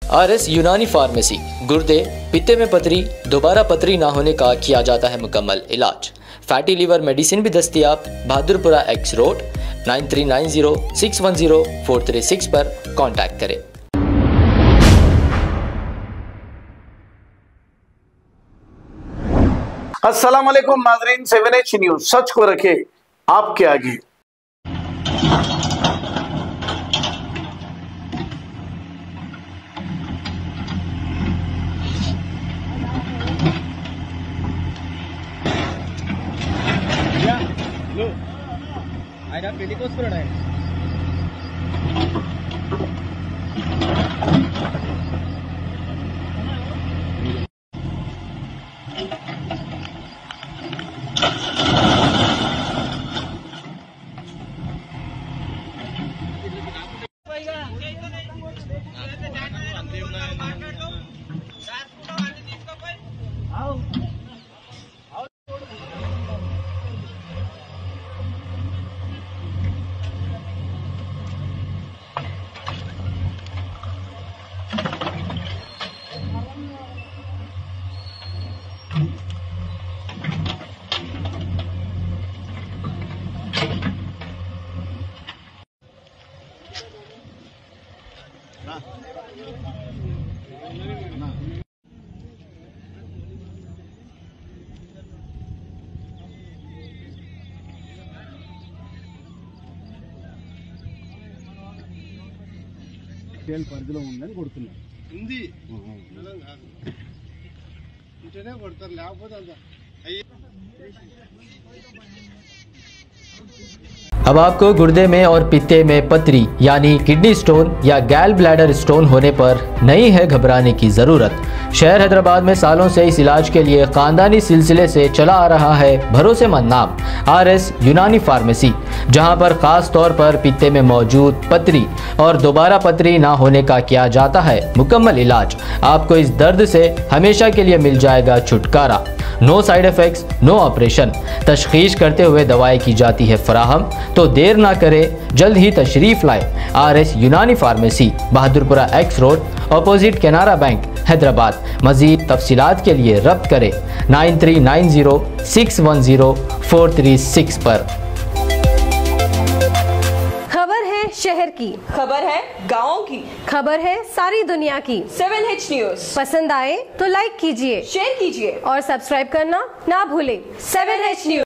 RS यूनानी pharmacy, गुर्दे, पित्ते में पथरी, दोबारा पथरी ना होने का किया जाता है मुकम्मल इलाज। फैटी लीवर मेडिसिन भी दस्तयाब। बहादुरपुरा X रोड 9390610436 पर कांटेक्ट करें। अस्सलाम वालेकुम नाज़रीन, 7H न्यूज़ सच को रखे आपके आगे। పరిధిలో ఉందని కొడుతున్నారు ఉంది ఇంటనే కొడతారు లేకపోతే అంత अब आपको गुर्दे में और पित्ते में पथरी यानी किडनी स्टोन या गैल ब्लैडर स्टोन होने पर नहीं है घबराने की ज़रूरत। शहर हैदराबाद में सालों से इस इलाज के लिए ख़ानदानी सिलसिले से चला आ रहा है भरोसेमंद नाम RS यूनानी फार्मेसी, जहां पर ख़ास तौर पर पित्ते में मौजूद पथरी और दोबारा पथरी ना होने का किया जाता है मुकम्मल इलाज। आपको इस दर्द से हमेशा के लिए मिल जाएगा छुटकारा। No side effects, no operation. तशखीस करते हुए दवाएं की जाती है फराहम। तो देर ना करें, जल्द ही तशरीफ लाए। RS यूनानी pharmacy, Bahadurpura X road, opposite Canara bank, Hyderabad. मज़ीद तफसीलात के लिए रब्त करें 9390610436 पर। खबर है शहर की, खबर है गाँव की, खबर है सारी दुनिया की। 7H न्यूज़ पसंद आए तो लाइक कीजिए, शेयर कीजिए और सब्सक्राइब करना ना भूलें। 7H news.